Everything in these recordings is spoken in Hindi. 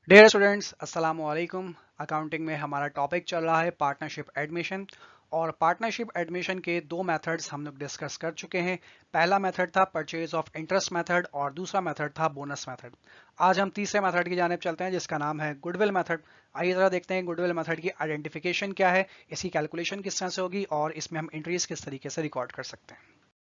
डियर स्टूडेंट्स, अस्सलाम वालेकुम। अकाउंटिंग में हमारा टॉपिक चल रहा है पार्टनरशिप एडमिशन। और पार्टनरशिप एडमिशन के दो मेथड्स हम लोग डिस्कस कर चुके हैं। पहला मेथड था परचेज ऑफ इंटरेस्ट मेथड और दूसरा मेथड था बोनस मेथड। आज हम तीसरे मेथड की जानिब चलते हैं जिसका नाम है गुडविल मेथड। आइए जरा देखते हैं गुडविल मेथड की आइडेंटिफिकेशन क्या है, इसकी कैलकुलेशन किस तरह से होगी और इसमें हम एंट्रीज किस तरीके से रिकॉर्ड कर सकते हैं।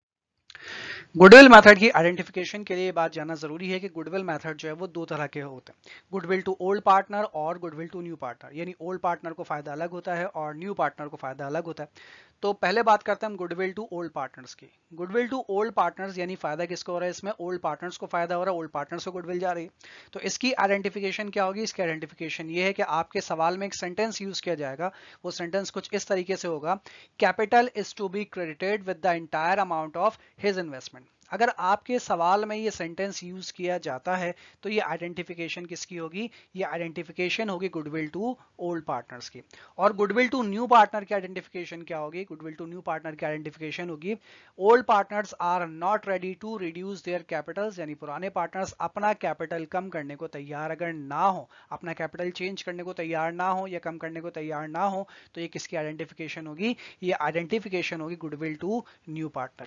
गुडविल मेथड की आइडेंटिफिकेशन के लिए ये बात जानना जरूरी है कि गुडविल मेथड जो है वो दो तरह के होते हैं, गुडविल टू ओल्ड पार्टनर और गुडविल टू न्यू पार्टनर। यानी ओल्ड पार्टनर को फायदा अलग होता है और न्यू पार्टनर को फायदा अलग होता है। तो पहले बात करते हैं हम गुडविल टू ओल्ड पार्टनर्स की। गुडविल टू ओल्ड पार्टनर्स यानी फायदा किसको हो रहा है, इसमें ओल्ड पार्टनर्स को फायदा हो रहा है, ओल्ड पार्टनर्स को गुडविल जा रही है। तो इसकी आइडेंटिफिकेशन क्या होगी, इसकी आइडेंटिफिकेशन ये है कि आपके सवाल में एक सेंटेंस यूज किया जाएगा। वो सेंटेंस कुछ इस तरीके से होगा, capital is to be credited with the entire amount of his investment. अगर आपके सवाल में ये सेंटेंस यूज किया जाता है तो ये आइडेंटिफिकेशन किसकी होगी, ये आइडेंटिफिकेशन होगी गुडविल टू ओल्ड पार्टनर्स की। और गुडविल टू न्यू पार्टनर की आइडेंटिफिकेशन क्या होगी, गुडविल टू न्यू पार्टनर की आइडेंटिफिकेशन होगी, old partners are not ready to reduce their capitals. यानी पुराने पार्टनर्स अपना कैपिटल कम करने को तैयार अगर ना हो, अपना कैपिटल चेंज करने को तैयार ना हो या कम करने को तैयार ना हो, तो ये किसकी आइडेंटिफिकेशन होगी, ये आइडेंटिफिकेशन होगी गुडविल टू न्यू पार्टनर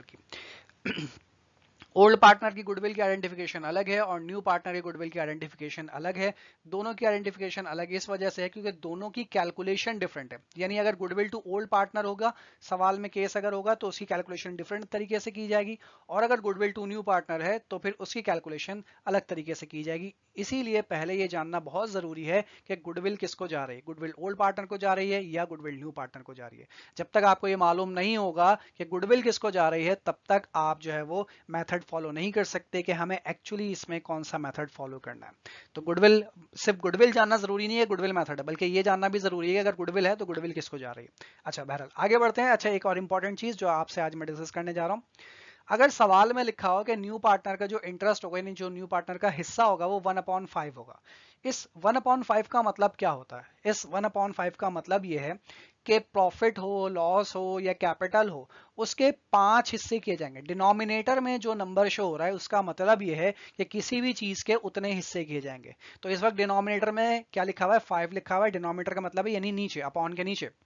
की। ओल्ड पार्टनर की गुडविल की आइडेंटिफिकेशन अलग है और न्यू पार्टनर की गुडविल की आइडेंटिफिकेशन अलग है। दोनों की आइडेंटिफिकेशन अलग इस वजह से है क्योंकि दोनों की कैलकुलेशन डिफरेंट है। यानी अगर गुडविल टू ओल्ड पार्टनर होगा, सवाल में केस अगर होगा तो उसकी कैलकुलेशन डिफरेंट तरीके से की जाएगी, और अगर गुडविल टू न्यू पार्टनर है तो फिर उसकी कैलकुलेशन अलग तरीके से की जाएगी। इसीलिए पहले ये जानना बहुत जरूरी है कि गुडविल किसको जा रही है, गुडविल ओल्ड पार्टनर को जा रही है या गुडविल न्यू पार्टनर को जा रही है। जब तक आपको ये मालूम नहीं होगा कि गुडविल किसको जा रही है, तब तक आप जो है वो मेथड फॉलो नहीं कर सकते कि हमें एक्चुअली इसमें कौन सा मेथड फॉलो करना है। तो गुडविल, सिर्फ गुडविल जानना जरूरी नहीं है गुडविल मेथड है, बल्कि ये जानना भी जरूरी है कि अगर गुडविल है तो गुडविल किसको जा रही है। अच्छा, बहरहाल आगे बढ़ते हैं। अच्छा, एक और इंपॉर्टेंट चीज जो आपसे आज मैं डिस्कस करने जा रहा हूँ, अगर सवाल में लिखा हो कि न्यू पार्टनर का जो इंटरेस्ट होगा, यानी जो न्यू पार्टनर का हिस्सा होगा वो 1/5 होगा। इस 1/5 का मतलब क्या होता है, इस 1/5 का मतलब ये है कि प्रॉफिट हो, लॉस हो या कैपिटल हो, उसके 5 हिस्से किए जाएंगे। डिनोमिनेटर में जो नंबर शो हो रहा है उसका मतलब ये है कि किसी भी चीज के उतने हिस्से किए जाएंगे। तो इस वक्त डिनोमिनेटर में क्या लिखा हुआ है, 5 लिखा हुआ है। डिनोमिनेटर का मतलब है यानी नीचे, अपॉन के नीचे।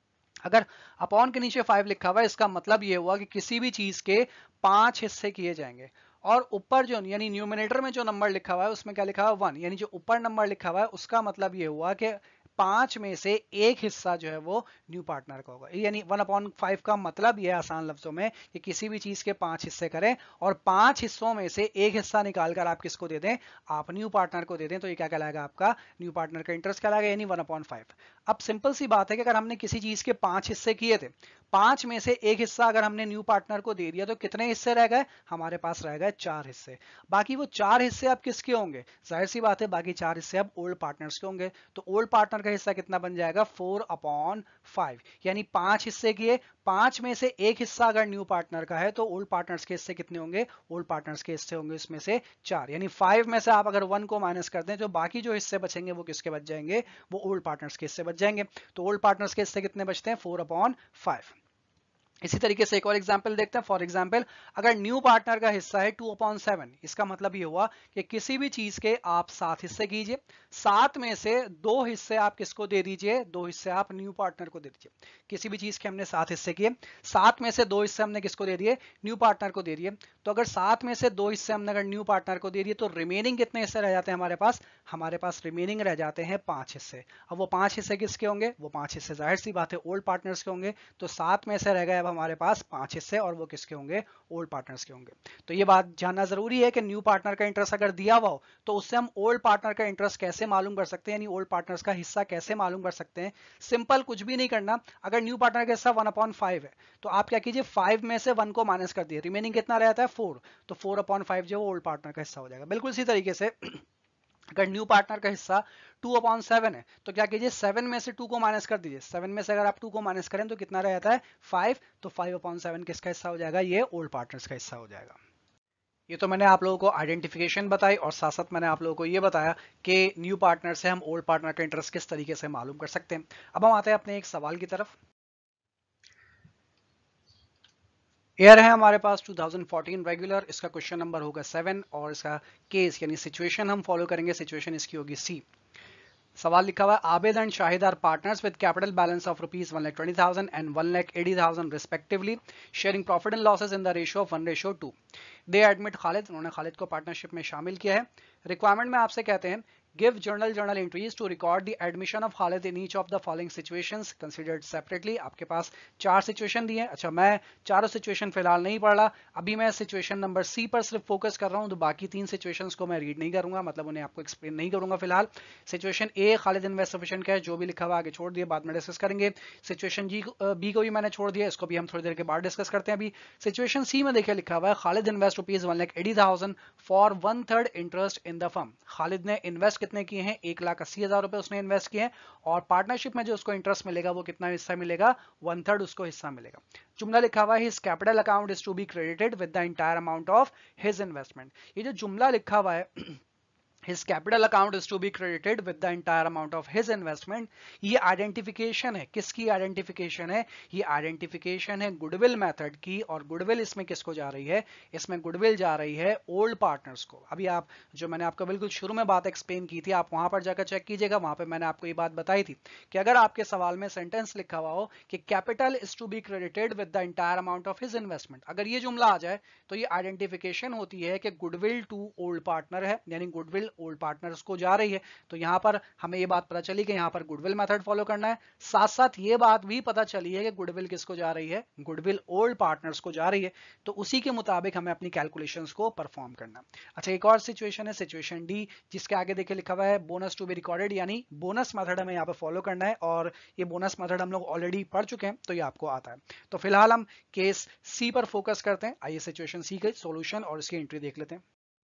अगर अपॉन के नीचे 5 लिखा हुआ है, इसका मतलब ये हुआ कि किसी भी चीज के 5 हिस्से किए जाएंगे। और ऊपर जो यानी न्यूमिनेटर में जो नंबर लिखा हुआ है उसमें क्या लिखा हुआ है, 1। यानी जो ऊपर नंबर लिखा हुआ है उसका मतलब ये हुआ कि 5 में से एक हिस्सा जो है वो न्यू पार्टनर का होगा। यानी 1/5 का मतलब ये है आसान लफ्जों में कि किसी भी चीज के 5 हिस्से करें और 5 हिस्सों में से एक हिस्सा निकालकर आप किसको दे दें, आप न्यू पार्टनर को दे दें। तो ये क्या कहलाएगा, आपका न्यू पार्टनर का इंटरेस्ट कहलाएगा, यानी 1/5। अब सिंपल सी बात है कि अगर हमने किसी चीज के 5 हिस्से किए थे, 5 में से एक हिस्सा अगर हमने न्यू पार्टनर को दे दिया तो कितने हिस्से रह गए, हमारे पास रह गए 4 हिस्से। बाकी वो 4 हिस्से अब किसके होंगे, जाहिर सी बात है बाकी 4 हिस्से अब ओल्ड पार्टनर्स के होंगे। तो ओल्ड पार्टनर का हिस्सा कितना बन जाएगा, 4/5। यानी 5 हिस्से किए, 5 में से एक हिस्सा अगर न्यू पार्टनर का है तो ओल्ड पार्टनर्स के हिस्से कितने होंगे, ओल्ड पार्टनर्स के हिस्से होंगे उसमें से 4। यानी 5 में से आप अगर 1 को माइनस कर दें तो बाकी जो हिस्से बचेंगे वो किसके बच जाएंगे, वो ओल्ड पार्टनर्स के हिस्से बच जाएंगे। तो ओल्ड पार्टनर्स के हिस्से कितने बचते हैं, 4/5। इसी तरीके से एक और एग्जांपल देखते हैं। फॉर एग्जांपल, अगर न्यू पार्टनर का हिस्सा है 2/7, इसका मतलब ये हुआ कि किसी भी चीज के आप 7 हिस्से कीजिए, 7 में से 2 हिस्से आप किसको दे दीजिए, 2 हिस्से आप न्यू पार्टनर को दे दीजिए। किसी भी चीज के हमने 7 हिस्से किए, 7 में से 2 हिस्से हमने किसको दे दिए, न्यू पार्टनर को दे दिए। तो अगर 7 में से 2 हिस्से हमने अगर न्यू पार्टनर को दे दिए तो रिमेनिंग कितने हिस्से रह जाते हैं हमारे पास रिमेनिंग रह जाते हैं 5 हिस्से। अब वो 5 हिस्से किसके होंगे, वो 5 हिस्से जाहिर सी बात है ओल्ड पार्टनर्स के होंगे। तो 7 में से रह गए अब हमारे पास 5 हिस्से और वो किसके होंगे, ओल्ड पार्टनर्स के होंगे। तो ये बात जानना जरूरी है कि न्यू पार्टनर का इंटरेस्ट अगर दिया हुआ हो तो उससे हम ओल्ड पार्टनर का इंटरेस्ट कैसे मालूम कर सकते हैं, यानी ओल्ड पार्टनर्स का हिस्सा कैसे मालूम कर सकते हैं। सिंपल, कुछ भी नहीं करना। अगर न्यू पार्टनर का हिस्सा 1/5 है तो आप क्या कीजिए, 5 में से 1 को माइनस कर दिए, रिमेनिंग कितना रहता है 4। तो 4/5 जो ओल्ड पार्टनर का हिस्सा हो जाएगा। बिल्कुल इसी तरीके से अगर न्यू पार्टनर का हिस्सा 2/7 है तो क्या कीजिए, 7 में से 2 को माइनस कर दीजिए। 7 में से अगर आप 2 को माइनस करें तो कितना रह जाता है 5। तो 5/7 किसका हिस्सा हो जाएगा, ये ओल्ड पार्टनर्स का हिस्सा हो जाएगा। ये तो मैंने आप लोगों को आइडेंटिफिकेशन बताई और साथ साथ मैंने आप लोगों को ये बताया कि न्यू पार्टनर से हम ओल्ड पार्टनर का इंटरेस्ट किस तरीके से मालूम कर सकते हैं। अब हम आते हैं अपने एक सवाल की तरफ। एयर है हमारे पास 2014 रेगुलर, इसका क्वेश्चन नंबर होगा 7 और इसका केस यानी सिचुएशन हम फॉलो करेंगे, सिचुएशन इसकी होगी सी। सवाल लिखा हुआ है, Abid and Shahid are partners with capital balance of rupees 1,20,000 and 1,80,000 respectively, sharing profit and losses in the ratio of 1:2। They admit Khalid, उन्होंने खालिद को पार्टनरशिप में शामिल किया है। रिक्वायरमेंट में आपसे कहते हैं give journal entries to record the admission of Khalid in each of the following situations considered separately. आपके पास 4 सिचुएशन दी है। अच्छा, मैं चारों सिचुएशन फिलहाल नहीं पढ़ रहा, अभी मैं सिचुएशन नंबर सी पर सिर्फ फोकस कर रहा हूं, तो बाकी 3 सिचुएशंस को मैं रीड नहीं करूंगा, मतलब उन्हें आपको एक्सप्लेन नहीं करूंगा फिलहाल। Situation A, Khalid invest sufficient का है, जो भी लिखा हुआ आगे छोड़ दिया, बाद में डिस्कस करेंगे। सिचुएशन बी को भी मैंने छोड़ दिया, इसको भी हम थोड़ी देर के बाद डिस्कस करते हैं। अभी सिचुएशन सी में देखिए लिखा हुआ है, Khalid invest rupees 1,80,000 for 1/3 interest in the firm. Khalid ने इन्वेस्ट कितने किए हैं, 1,80,000 रुपए उसने इन्वेस्ट किए हैं, और पार्टनरशिप में जो उसको इंटरेस्ट मिलेगा वो कितना हिस्सा मिलेगा, 1/3 उसको हिस्सा मिलेगा। जुमला लिखा हुआ है, his capital account is to be credited with the entire amount of his investment. ये जो जुमला लिखा हुआ है His capital account is to be credited with the entire amount of his investment, ये आइडेंटिफिकेशन है, किसकी आइडेंटिफिकेशन है, ये आइडेंटिफिकेशन है गुडविल मेथड की, और गुडविल इसमें किसको जा रही है, इसमें गुडविल जा रही है ओल्ड पार्टनर्स को। अभी आप जो मैंने आपको बिल्कुल शुरू में बात एक्सप्लेन की थी, आप वहां पर जाकर चेक कीजिएगा, वहां पर मैंने आपको ये बात बताई थी कि अगर आपके सवाल में सेंटेंस लिखा हुआ हो कि capital is to be credited with the entire amount of his investment, अगर ये जुमला आ जाए तो ये आइडेंटिफिकेशन होती है कि गुडविल टू ओल्ड पार्टनर है, यानी गुडविल ओल्ड पार्टनर्स को जा रही है। तो यहां पर हमें ये बात पता चली कि यहां पर गुडविल मेथड फॉलो करना है, साथ साथ ये बात भी पता चली है कि गुडविल किसको जा रही है, गुडविल ओल्ड पार्टनर्स को जा रही है, तो उसी के मुताबिक हमें अपनी कैलकुलेशंस को परफॉर्म करना है। अच्छा, एक और सिचुएशन है, सिचुएशन डी, जिसके आगे देखिए लिखा हुआ है बोनस टू बी रिकॉर्डेड, यानी बोनस मेथड हमें यहाँ पे फॉलो करना है, और ये बोनस मेथड हम लोग ऑलरेडी पढ़ चुके हैं, तो ये आपको आता है। तो फिलहाल हम केस सी पर फोकस करते हैं। आइए सिचुएशन सी के सॉल्यूशन और इसकी एंट्री देख लेते हैं।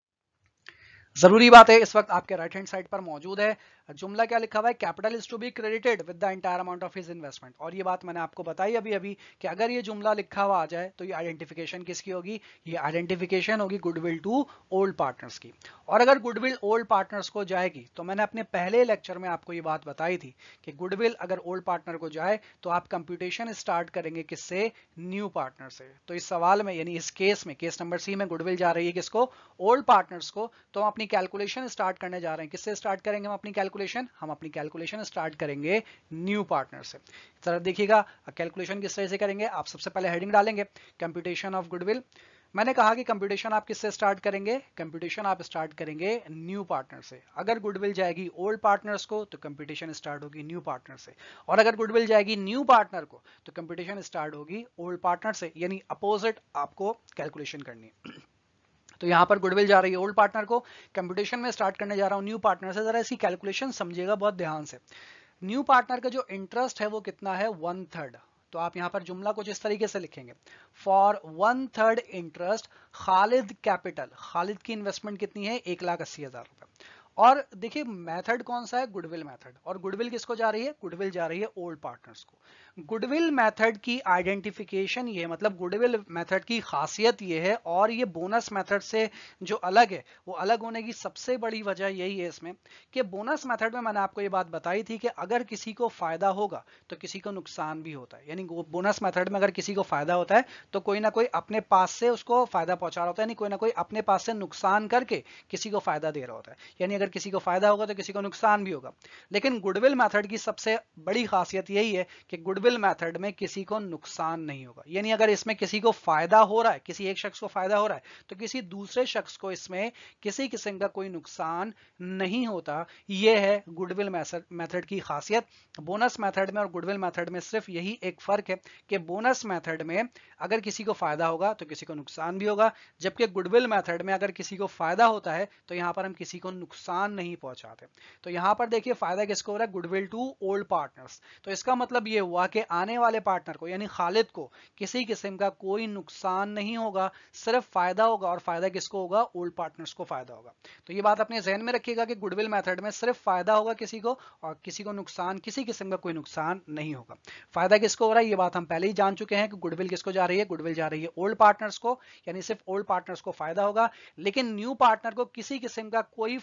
जरूरी बात है, इस वक्त आपके राइट हैंड साइड पर मौजूद है जुमला, क्या लिखा हुआ है, capital is to be credited with the entire amount of his investment. और ये बात मैंने आपको बताई अभी अभी कि अगर ये जुमला लिखा हुआ आ जाए तो ये आइडेंटिफिकेशन किसकी होगी, ये आइडेंटिफिकेशन होगी गुडविल टू ओल्ड पार्टनर्स की। और अगर गुडविल ओल्ड पार्टनर्स को जाएगी, तो मैंने अपने पहले लेक्चर में आपको ये बात बताई थी कि गुडविल अगर ओल्ड पार्टनर को जाए तो आप कंप्यूटेशन स्टार्ट करेंगे किससे, न्यू पार्टनर से। तो इस सवाल में यानी इस केस में, केस नंबर सी में गुडविल जा रही है किसको, ओल्ड पार्टनर्स को, तो हम अपनी कैलकुलेशन स्टार्ट करने जा रहे हैं। किससे स्टार्ट करेंगे हम अपनी कैलकुलेशन, हम अपनी कैलकुलेशन स्टार्ट करेंगे न्यू पार्टनर से। जरा देखिएगा कैलकुलेशन किस तरह से करेंगे। आप सबसे पहले हेडिंग डालेंगे कंप्यूटेशन ऑफ गुडविल। मैंने कहा कि कंप्यूटेशन आप किससे स्टार्ट करेंगे, कंप्यूटेशन आप स्टार्ट करेंगे न्यू पार्टनर से। अगर गुडविल जाएगी ओल्ड पार्टनर्स को तो कंप्यूटेशन स्टार्ट होगी न्यू पार्टनर से, और अगर गुडविल जाएगी न्यू पार्टनर को तो कंप्यूटेशन स्टार्ट होगी ओल्ड पार्टनर से, यानी अपोजिट आपको कैलकुलेशन करनी है। तो यहां पर गुडविल जा रही है ओल्ड पार्टनर को, कंप्यूटेशन में स्टार्ट करने जा रहा हूं न्यू पार्टनर से। जरा इसकी कैलकुलेशन समझिएगा बहुत ध्यान से। न्यू पार्टनर का जो इंटरेस्ट है वो कितना है, 1/3। तो आप यहां पर जुमला कुछ इस तरीके से लिखेंगे, for 1/3 interest Khalid capital, Khalid की इन्वेस्टमेंट कितनी है, 1,80,000 रुपए। और देखिए मेथड कौन सा है, गुडविल मेथड, और गुडविल किसको जा रही है, गुडविल जा रही है ओल्ड पार्टनर्स को। गुडविल मेथड की आइडेंटिफिकेशन ये है, मतलब गुडविल मेथड की खासियत ये है, और ये बोनस मेथड से जो अलग है, वो अलग होने की सबसे बड़ी वजह यही है इसमें कि बोनस मेथड में मैंने आपको ये बात बताई थी कि अगर किसी को फायदा होगा तो किसी को नुकसान भी होता है। यानी बोनस मेथड में अगर किसी को फायदा होता है तो कोई ना कोई अपने पास से उसको फायदा पहुंचा रहा होता है, यानी कोई ना कोई अपने पास से नुकसान करके किसी को फायदा दे रहा होता है, यानी अगर किसी को फायदा होगा तो किसी को नुकसान भी होगा। लेकिन गुडविल मेथड की सबसे बड़ी खासियत यही है कि गुडविल मेथड में किसी को नुकसान नहीं होगा, यानी अगर इसमें किसी को फायदा हो रहा है, किसी एक शख्स को फायदा हो रहा है, तो किसी दूसरे शख्स को इसमें किसी किस्म का कोई नुकसान नहीं होता। यह है गुडविल मेथड की खासियत। बोनस मेथड में और गुडविल मेथड में सिर्फ यही एक फर्क है कि बोनस मेथड में अगर किसी को फायदा होगा तो किसी को नुकसान भी होगा, जबकि गुडविल मेथड में अगर किसी को फायदा होता है तो यहां पर हम किसी को नुकसान नहीं पहुंचाते। तो यहां पर देखिए फायदा किसको हो रहा है, गुडविल टू ओल्ड पार्टनर्स। तो इसका मतलब यह हुआ कि आने वाले पार्टनर को यानी खालिद को किसी किस्म का कोई नुकसान नहीं होगा, सिर्फ फायदा होगा, और फायदा किसको होगा, ओल्ड पार्टनर्स को फायदा होगा। तो ये बात अपने जहन में रखिएगा कि गुडविल मेथड में सिर्फ फायदा होगा किसी को, और किसी को नुकसान, किसी किस्म का कोई नुकसान नहीं होगा। फायदा किसको हो रहा है ये बात हम पहले ही जान चुके हैं कि गुडविल किसको जा रही है, गुडविल जा रही है ओल्ड पार्टनर्स को, यानी सिर्फ ओल्ड पार्टनर्स को फायदा होगा। लेकिन न्यू पार्टनर को किसी किस्म का कोई फायदा,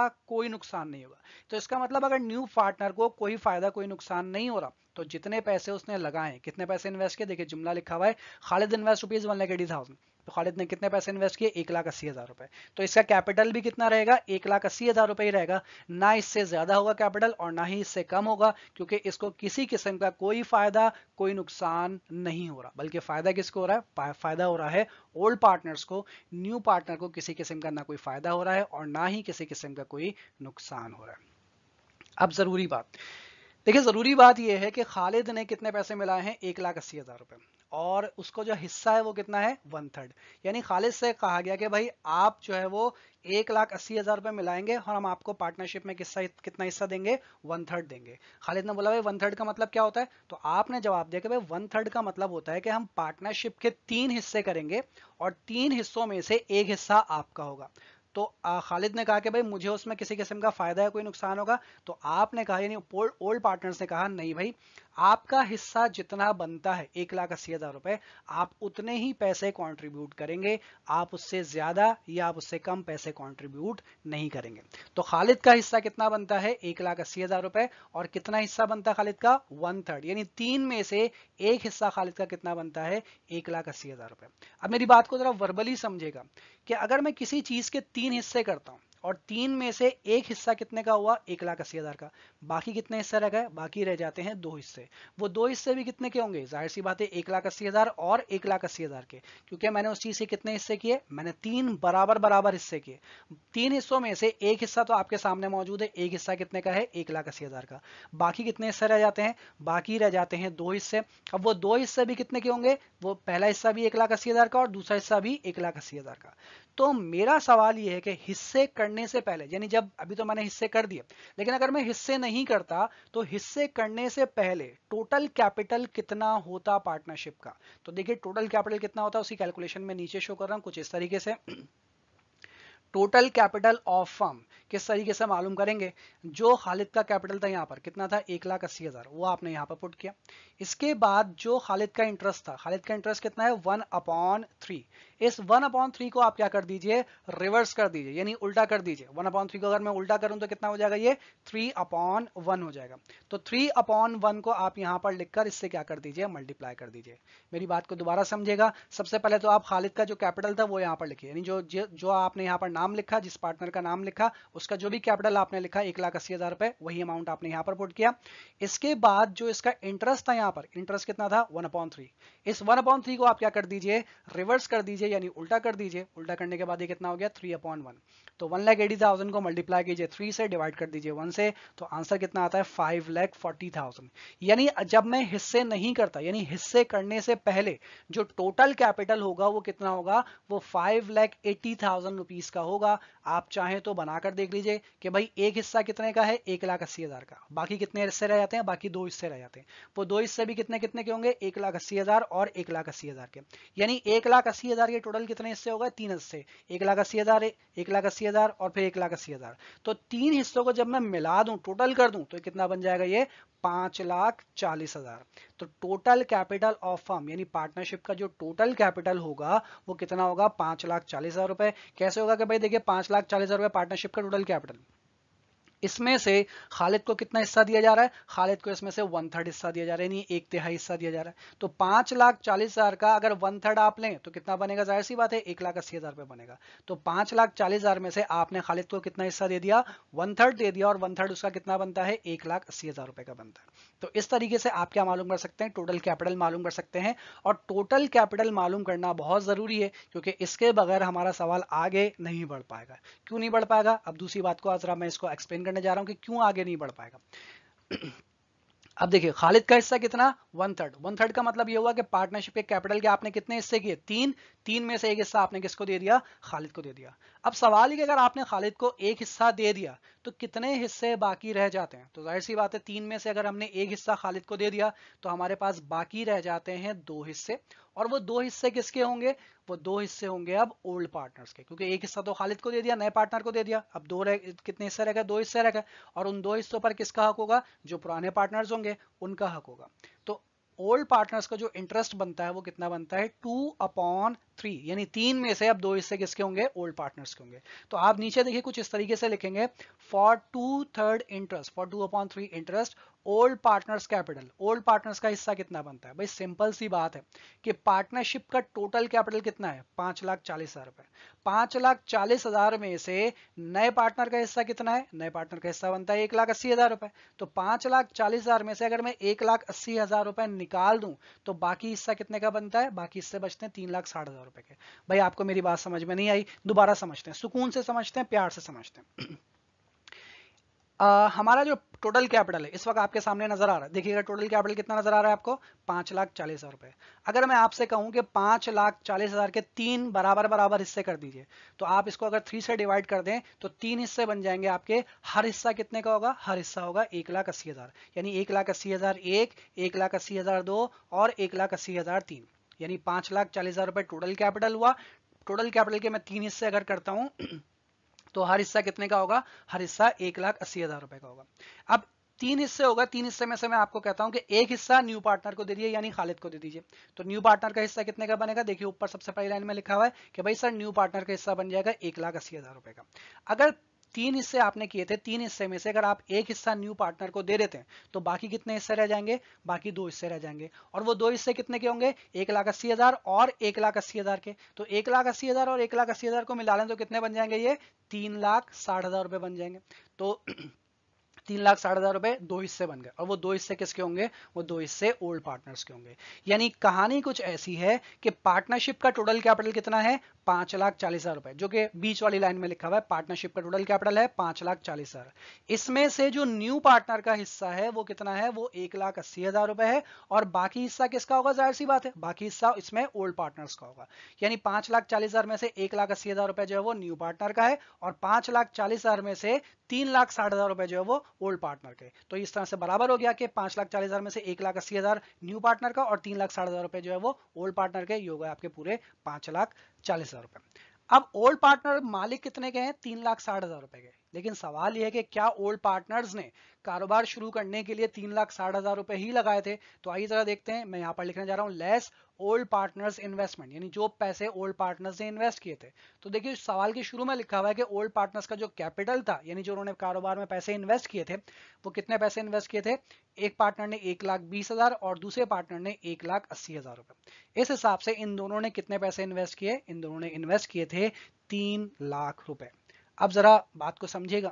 कोई नुकसान नहीं होगा। तो इसका मतलब अगर न्यू पार्टनर को कोई फायदा कोई नुकसान नहीं हो रहा, तो जितने पैसे उसने लगाए, कितने पैसे इन्वेस्ट किए, देखिए जुमला लिखा हुआ है खालिद इन्वेस्ट रुपीज 1,80,000। तो खालिद ने कितने पैसे इन्वेस्ट किए, 1,80,000 रुपए। तो इसका कैपिटल भी कितना रहेगा, 1,80,000 रुपए ही रहेगा। ना इससे ज्यादा होगा कैपिटल और ना ही इससे कम होगा, क्योंकि इसको किसी किस्म का कोई फायदा कोई नुकसान नहीं हो रहा। बल्कि फायदा किसको हो रहा है, फायदा हो रहा है ओल्ड पार्टनर्स को। न्यू पार्टनर को किसी किस्म का ना कोई फायदा हो रहा है और ना ही किसी किस्म का कोई नुकसान हो रहा है। अब जरूरी बात, देखिए जरूरी बात यह है कि खालिद ने कितने पैसे मिलाए हैं, 1,80,000 रुपए, और उसको जो हिस्सा है वो कितना है, 1/3। यानी खालिद से कहा गया कि भाई आप जो है वो 1,80,000 रुपए मिलाएंगे और हम आपको पार्टनरशिप में कितना हिस्सा देंगे, 1/3 देंगे। खालिद ने बोला भाई 1/3 का मतलब क्या होता है, तो आपने जवाब दिया कि भाई 1/3 का मतलब होता है कि हम पार्टनरशिप के 3 हिस्से करेंगे और 3 हिस्सों में से एक हिस्सा आपका होगा। तो खालिद ने कहा कि भाई मुझे उसमें किसी किस्म का फायदा है कोई नुकसान होगा, तो आपने कहा यानी ओल्ड पार्टनर्स ने कहा नहीं भाई, आपका हिस्सा जितना बनता है 1,80,000 रुपए, आप उतने ही पैसे कंट्रीब्यूट करेंगे, आप उससे ज्यादा या आप उससे कम पैसे कंट्रीब्यूट नहीं करेंगे। तो खालिद का हिस्सा कितना बनता है, 1,80,000 रुपए, और कितना हिस्सा बनता है खालिद का, 1/3, यानी 3 में से एक हिस्सा खालिद का कितना बनता है, 1,80,000 रुपए। अब मेरी बात को जरा वर्बली समझेगा कि अगर मैं किसी चीज के 3 हिस्से करता हूं और 3 में से एक हिस्सा कितने का हुआ, 1,80,000 का, बाकी कितने हिस्से रह गए, बाकी रह जाते हैं 2 हिस्से। वो 2 हिस्से भी कितने के होंगे, जाहिर सी बात है 1,80,000 और 1,80,000 के, क्योंकि मैंने उस चीज से कितने हिस्से किए, मैंने 3 बराबर बराबर हिस्से किए। 3 हिस्सों में से एक हिस्सा तो आपके सामने मौजूद है, एक हिस्सा कितने का है, 1,80,000 का, बाकी कितने हिस्से रह जाते हैं, बाकी रह जाते हैं 2 हिस्से। अब वो 2 हिस्से भी कितने के होंगे, वो पहला हिस्सा भी 1,80,000 का और दूसरा हिस्सा भी 1,80,000 का। तो मेरा सवाल ये है कि हिस्से करने से पहले, यानी जब अभी तो मैंने हिस्से कर दिए, लेकिन अगर मैं हिस्से नहीं करता तो हिस्से करने से पहले टोटल कैपिटल कितना होता पार्टनरशिप का। तो देखिए टोटल कैपिटल कितना होता है, उसी कैलकुलेशन में नीचे शो कर रहा हूं कुछ इस तरीके से। टोटल कैपिटल ऑफ फर्म किस तरीके से मालूम करेंगे, जो खालिद का कैपिटल था यहाँ पर कितना था, 1,80,000, वो आपने यहाँ पर पुट किया। इसके बाद जो खालिद का इंटरेस्ट था, खालिद का इंटरेस्ट कितना है, 1/3। इस 1/3 को आप क्या कर दीजिए, रिवर्स कर दीजिए, यानी उल्टा कर दीजिए। 1/3 को अगर मैं उल्टा करूं तो कितना हो जाएगा, ये 3/1 हो जाएगा। तो 3/1 को आप यहाँ पर लिखकर इससे क्या कर दीजिए, मल्टीप्लाई कर दीजिए। मेरी बात को दोबारा समझिएगा। सबसे पहले तो आप खालिद का जो कैपिटल था वो यहाँ पर लिखिए, यानी जो आपने यहाँ पर नाम लिखा, जिस पार्टनर का नाम लिखा, उसका जो भी कैपिटल आपने लिखा 1,80,000 रुपए, वही अमाउंट आपने यहाँ पर पुट किया। इसके बाद जो इसका इंटरेस्ट था, यहाँ पर इंटरेस्ट कितना था, 1/3। इस 1/3 को आप क्या कर दीजिए, रिवर्स कर दीजिए, यानी उल्टा कर दीजिए। उल्टा करने के बाद ये कितना हो गया, 3/1। तो 1,80,000 को मल्टीप्लाई कीजिए 3 से, डिवाइड कर दीजिए 1 से, तो आंसर कितना आता है, 5,40,000। यानी जब मैं हिस्से नहीं करता, यानी हिस्से करने से पहले जो टोटल कैपिटल होगा वो कितना होगा, वो 5,80,000 रुपीज का होगा। आप चाहें तो बनाकर देख लीजिए कि भाई एक हिस्सा कितने का है, 1,80,000 का, बाकी कितने हिस्से रह जाते हैं, बाकी 2 हिस्से रह जाते हैं। वो 2 हिस्से भी कितने कितने के होंगे, 1,80,000 और 1,80,000 के, यानी 1,80,000 के टोटल कितने हिस्से होगा, 3 हिस्से, 1,80,000, 1,80,000 और फिर 1,80,000। तो 3 हिस्सों को जब मैं मिला दूं, टोटल कर दूं, तो कितना बन जाएगा, ये 5,40,000। तो टोटल कैपिटल ऑफ फर्म यानी पार्टनरशिप का जो टोटल कैपिटल होगा वो कितना होगा, 5,40,000 रुपए। कैसे होगा कि भाई देखिए 5,40,000 रुपए पार्टनरशिप का टोटल कैपिटल, इसमें से खालिद को कितना हिस्सा दिया जा रहा है, खालिद को इसमें से 1/3 हिस्सा दिया जा रहा है, यानी 1/3 हिस्सा दिया जा रहा है। तो 5,40,000 का अगर 1/3 आप लें तो कितना बनेगा, जाहिर सी बात है 1,80,000 रुपए बनेगा। तो 5,40,000 में से आपने खालिद को कितना हिस्सा दे दिया, 1/3 दे दिया, और 1/3 उसका कितना बनता है, 1,80,000 रुपए का बनता है। तो इस तरीके से आप क्या मालूम कर सकते हैं, टोटल कैपिटल मालूम कर सकते हैं। और टोटल कैपिटल मालूम करना बहुत जरूरी है, क्योंकि इसके बगैर हमारा सवाल आगे नहीं बढ़ पाएगा। क्यों नहीं बढ़ पाएगा, अब दूसरी बात को जरा मैं इसको एक्सप्लेन करने जा रहा हूं कि क्यों आगे नहीं बढ़ पाएगा। अब देखिए खालिद का हिस्सा कितना, 1/3। 1/3 का मतलब ये हुआ कि पार्टनरशिप के कैपिटल के आपने कितने हिस्से किए, 3। 3 में से एक हिस्सा आपने किसको दे दिया, खालिद को दे दिया। अब सवाल ही कि अगर आपने खालिद को एक हिस्सा दे दिया तो कितने हिस्से बाकी रह जाते हैं। तो जाहिर सी बात है 3 में से अगर हमने एक हिस्सा खालिद को दे दिया तो हमारे पास बाकी रह जाते हैं 2 हिस्से। और वो 2 हिस्से किसके होंगे, वो 2 हिस्से होंगे अब ओल्ड पार्टनर्स के, क्योंकि एक हिस्सा तो खालिद को दे दिया, नए पार्टनर को दे दिया। अब कितने हिस्से रह गए, 2 हिस्से रह गए, और उन 2 हिस्सों पर किसका हक होगा, जो पुराने पार्टनर्स होंगे उनका हक होगा। तो ओल्ड पार्टनर्स का जो इंटरेस्ट बनता है वो कितना बनता है, 2/3 3, यानी 3 में से अब 2 हिस्से किसके होंगे? ओल्ड पार्टनर्स के होंगे। तो आप नीचे देखिए कुछ इस तरीके से लिखेंगे, for 2/3 interest, for 2/3 interest old partners capital. Old partners का हिस्सा कितना बनता है? भाई सिंपल सी बात है कि पार्टनरशिप का टोटल कैपिटल कितना है? 5,40,000 रुपए। 5,40,000 में से नए पार्टनर का हिस्सा कितना है? नए पार्टनर का हिस्सा बनता है 1,80,000 रुपए। तो 5,40,000 में से अगर मैं 1,80,000 रुपए निकाल दूं तो बाकी हिस्सा कितने का बनता है? बाकी हिस्से बचते हैं 3,60,000 रुपए के। भाई आपको मेरी बात समझ में नहीं आई? दोबारा समझते हैं, सुकून से समझते हैं, प्यार से समझते हैं। हमारा जो टोटल कैपिटल है इस वक्त आपके सामने नजर आ रहा है, देखिएगा टोटल कैपिटल कितना नजर आ रहा है आपको? 5,40,000 रुपए। अगर मैं आपसे कहूं कि 5,40,000 के 3 बराबर बराबर हिस्से कर दीजिए, तो आप इसको अगर 3 से डिवाइड कर दें तो 3 हिस्से बन जाएंगे आपके। हर हिस्सा कितने का होगा? हर हिस्सा होगा 1,80,000, यानी 1,80,001, 1,80,002 और 1,80,003, यानी 5,40,000 रुपए टोटल कैपिटल हुआ। टोटल कैपिटल के मैं 3 हिस्से अगर करता हूं तो हर हिस्सा कितने का होगा? हर हिस्सा 1,80,000 रुपए का होगा। अब 3 हिस्से होगा, 3 हिस्से में से मैं आपको कहता हूं कि एक हिस्सा न्यू पार्टनर को दे दिए, यानी खालिद को दे दीजिए। तो न्यू पार्टनर का हिस्सा कितने का बनेगा? देखिए ऊपर सबसे पहली लाइन में लिखा हुआ है कि भाई सर न्यू पार्टनर का हिस्सा बन जाएगा 1,80,000 रुपए का। अगर 3 हिस्से आपने किए थे, 3 हिस्से में से अगर आप एक हिस्सा न्यू पार्टनर को दे देते हैं तो बाकी कितने हिस्से रह जाएंगे? बाकी 2 हिस्से रह जाएंगे। और वो 2 हिस्से कितने के होंगे? 1,80,000 और 1,80,000 के। तो 1,80,000 और 1,80,000 को मिला लें तो कितने बन जाएंगे? ये 3,60,000 रुपए बन जाएंगे। तो 3,60,000 रुपए 2 हिस्से बन गए, और वो 2 हिस्से किसके होंगे? वो 2 हिस्से ओल्ड पार्टनर्स के होंगे। यानी कहानी कुछ ऐसी है कि पार्टनरशिप का टोटल कैपिटल कितना है? 5,40,000 रुपए, जो कि बीच वाली लाइन में लिखा हुआ है। पार्टनरशिप का टोटल कैपिटल है 5,40,000। इसमें से जो न्यू पार्टनर का हिस्सा है वो कितना है? वो 1,80,000 रुपए है। और बाकी हिस्सा किसका होगा? जाहिर सी बात है बाकी हिस्सा इसमें ओल्ड पार्टनर्स का होगा। यानी 5,40,000 में से 1,80,000 रुपए जो है वो न्यू पार्टनर का है, और 5,40,000 में से 3,60,000 रुपए जो है वो ओल्ड पार्टनर के। तो इस तरह से बराबर हो गया कि 5,40,000 में से 1,80,000 न्यू पार्टनर का और 3,60,000 रुपए जो है वो ओल्ड पार्टनर के। ये हो गए आपके पूरे 5,40,000 रुपए। अब ओल्ड पार्टनर मालिक कितने के हैं? 3,60,000 रुपए के। लेकिन सवाल यह है कि क्या ओल्ड पार्टनर्स ने कारोबार शुरू करने के लिए 3,60,000 रुपए ही लगाए थे? तो आइए जरा देखते हैं। मैं यहां पर लिखने जा रहा हूं लेस ओल्ड पार्टनर्स इन्वेस्टमेंट, यानी जो पैसे ओल्ड पार्टनर्स ने इन्वेस्ट किए थे। तो देखिए सवाल के शुरू में लिखा हुआ है कि ओल्ड पार्टनर्स का जो कैपिटल था, यानी जो उन्होंने कारोबार में पैसे इन्वेस्ट किए थे, वो कितने पैसे इन्वेस्ट किए थे? एक पार्टनर ने 1,20,000 और दूसरे पार्टनर ने 1,80,000 रुपए। इस हिसाब से इन दोनों ने कितने पैसे इन्वेस्ट किए? इन दोनों ने इन्वेस्ट किए थे 3 लाख रुपए। अब जरा बात को समझिएगा।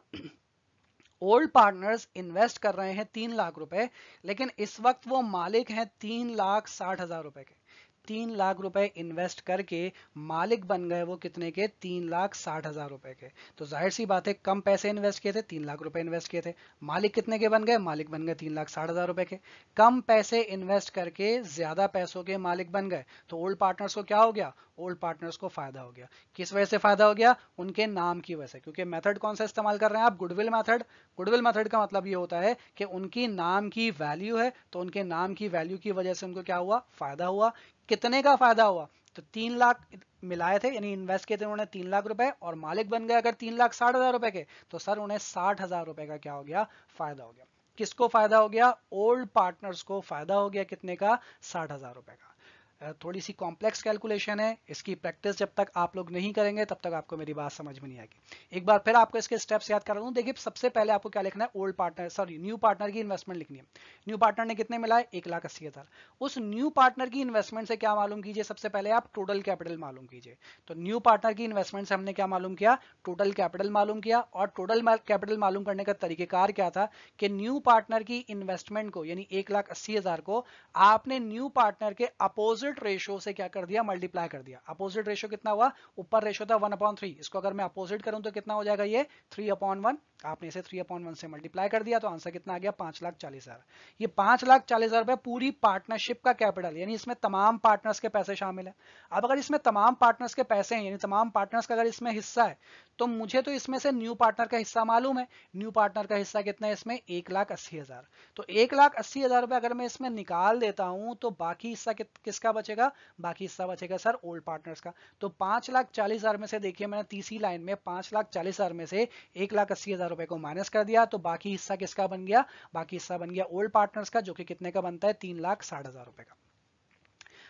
ओल्ड पार्टनर्स इन्वेस्ट कर रहे हैं 3 लाख रुपए, लेकिन इस वक्त वो मालिक हैं 3,60,000 रुपए के। 3 लाख रुपए इन्वेस्ट करके मालिक बन गए वो कितने के? 3,60,000 रुपए के। तो जाहिर सी बात है कम पैसे इन्वेस्ट किए थे, 3 लाख रुपए इन्वेस्ट किए थे। मालिक कितने के बन गए? मालिक बन गए 3,60,000 रुपए के। कम पैसे इन्वेस्ट करके ज्यादा पैसों के मालिक बन गए। तो ओल्ड पार्टनर्स को क्या हो गया? ओल्ड पार्टनर्स को फायदा हो गया। किस वजह से फायदा हो गया? उनके नाम की वजह से। क्योंकि मेथड कौन सा इस्तेमाल कर रहे हैं आप? Goodwill method. गुडविल मेथड का मतलब ये होता है कि उनकी नाम की वैल्यू है, तो उनके नाम की वैल्यू की वजह से उनको क्या हुआ? फायदा हुआ। कितने का फायदा हुआ? तो 3 लाख मिलाए थे, यानी इन्वेस्ट किए थे उन्होंने 3 लाख रुपए, और मालिक बन गए अगर 3,60,000 रुपए के, तो सर उन्हें 60,000 रुपए का क्या हो गया? फायदा हो गया। किसको फायदा हो गया? ओल्ड पार्टनर्स को फायदा हो गया। कितने का? 60,000 रुपए का। थोड़ी सी कॉम्प्लेक्स कैलकुलेशन है, इसकी प्रैक्टिस जब तक आप लोग नहीं करेंगे तब तक आपको मेरी बात समझ में नहीं आएगी। एक बार फिर आपको इसके स्टेप्स याद करा दूं। देखिए सबसे पहले आपको क्या लिखना है? Old partner, sorry new partner की इन्वेस्टमेंट लिखनी है। न्यू पार्टनर ने कितने मिलाए? 1,80,000। उस न्यू पार्टनर की इन्वेस्टमेंट से क्या मालूम कीजिए? सबसे पहले आप टोटल कैपिटल मालूम कीजिए। तो न्यू पार्टनर की इन्वेस्टमेंट से हमने क्या मालूम किया? टोटल कैपिटल मालूम किया। और टोटल कैपिटल मालूम करने का तरीकेकार क्या था कि न्यू पार्टनर की इन्वेस्टमेंट को, यानी 1,80,000 को आपने न्यू पार्टनर के अपोजिट रेशो से क्या कर दिया? मल्टीप्लाई कर दिया। अपोजिट रेशो कितना हुआ? ऊपर रेशो था 1/3, इसको अगर मैं अपोजिट करूं तो कितना हो जाएगा? ये 3/1। आपने इसे 3/1 से मल्टीप्लाई कर दिया तो आंसर कितना आ गया? 5,40,000। ये 5,40,000 रुपए पूरी पार्टनरशिप का कैपिटल, यानी इसमें तमाम पार्टनर्स के पैसे शामिल है। अब अगर इसमें तमाम पार्टनर्स के पैसे हैं, यानी तमाम पार्टनर्स का अगर इसमें हिस्सा है, तो मुझे तो इसमें से न्यू पार्टनर का हिस्सा मालूम है। न्यू पार्टनर का हिस्सा कितना है इसमें? 1,80,000। तो 1,80,000 रुपए अगर मैं इसमें निकाल देता हूं तो बाकी हिस्सा किसका बचेगा? बाकी हिस्सा बचेगा सर ओल्ड पार्टनर्स का। तो 5,40,000 में से देखिए मैंने तीसरी लाइन में 5,40,000 में से 1,80,000 रुपए को माइनस कर दिया, तो बाकी हिस्सा किसका बन गया? बाकी हिस्सा बन गया ओल्ड पार्टनर्स का, जो कि कितने का बनता है? 3,60,000 रुपए का।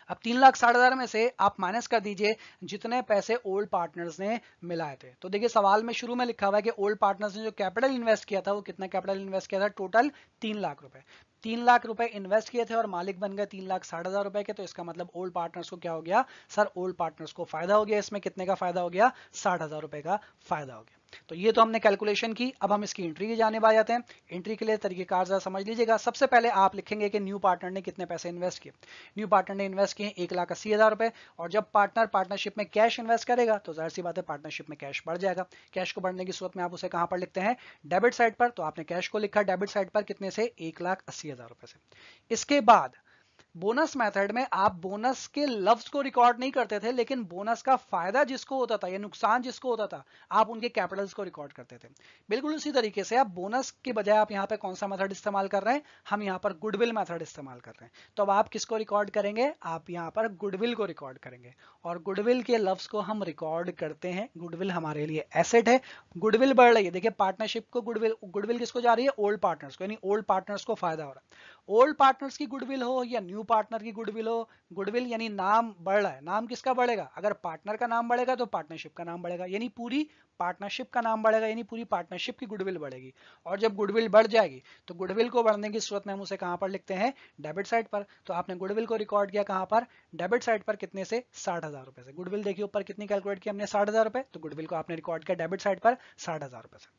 अब 3,60,000 में से आप माइनस कर दीजिए जितने पैसे ओल्ड पार्टनर्स ने मिलाए थे। तो देखिए सवाल में शुरू में लिखा हुआ है कि ओल्ड पार्टनर्स ने जो कैपिटल इन्वेस्ट किया था वो कितना कैपिटल इन्वेस्ट किया था, टोटल 3,00,000 रुपए। 3,00,000 रुपए इन्वेस्ट किए थे और मालिक बन गए 3,60,000 रुपए के। तो इसका मतलब ओल्ड पार्टनर्स को क्या हो गया सर, ओल्ड पार्टनर्स को फायदा हो गया। इसमें कितने का फायदा हो गया, 60,000 रुपए का फायदा हो गया। तो ये तो हमने कैलकुलेशन की। अब हम इसकी एंट्री की जाने आ जाते हैं। एंट्री के लिए तरीकेकार जरा समझ लीजिएगा। सबसे पहले आप लिखेंगे कि न्यू पार्टनर ने कितने पैसे इन्वेस्ट किए। न्यू पार्टनर ने इन्वेस्ट किए 1,80,000 रुपए। और जब पार्टनर पार्टनरशिप में कैश इन्वेस्ट करेगा तो जाहिर सी बात है पार्टनरशिप में कैश बढ़ जाएगा। कैश को बढ़ने की सूरत में आप उसे कहां पर लिखते हैं, डेबिट साइड पर। तो आपने कैश को लिखा डेबिट साइड पर कितने से, 1,80,000 रुपए से। इसके बाद बोनस मेथड में आप बोनस के लफ्ज को रिकॉर्ड नहीं करते थे, लेकिन बोनस का फायदा जिसको होता था या नुकसान जिसको होता था आप उनके कैपिटल्स को रिकॉर्ड करते थे। बिल्कुल उसी तरीके से आप बोनस के बजाय आप यहां पे कौन सा मेथड इस्तेमाल कर रहे हैं, हम यहां पर गुडविल मेथड इस्तेमाल कर रहे हैं। तो अब आप किसको रिकॉर्ड करेंगे, आप यहां पर गुडविल को रिकॉर्ड करेंगे। और गुडविल के लफ्ज को हम रिकॉर्ड करते हैं। गुडविल हमारे लिए एसेट है, गुडविल बढ़ रही है। देखिए पार्टनरशिप को गुडविल, गुडविल किसको जा रही है, ओल्ड पार्टनर्स को, यानी ओल्ड पार्टनर्स को फायदा हो रहा है। ओल्ड पार्टनर्स की गुडविल हो या न्यू पार्टनर की गुडविल हो, गुडविल यानी नाम बढ़ रहा है। नाम किसका बढ़ेगा, अगर पार्टनर का नाम बढ़ेगा तो पार्टनरशिप का नाम बढ़ेगा, यानी पूरी पार्टनरशिप का नाम बढ़ेगा, यानी पूरी पार्टनरशिप की गुडविल बढ़ेगी। और जब गुडविल बढ़ जाएगी तो गुडविल को बढ़ने की सूरत में हम उसे कहां पर लिखते हैं, डेबिट साइड पर। तो आपने गुडविल को रिकॉर्ड किया कहां पर, डेबिट साइड पर। कितने से, 60,000 रुपए से। गुडविल देखिए ऊपर कितनी कैलकुलेट की हमने, 60,000 रुपए। तो गुडविल को आपने रिकॉर्ड किया डेबिट साइड पर 60,000 रुपए से।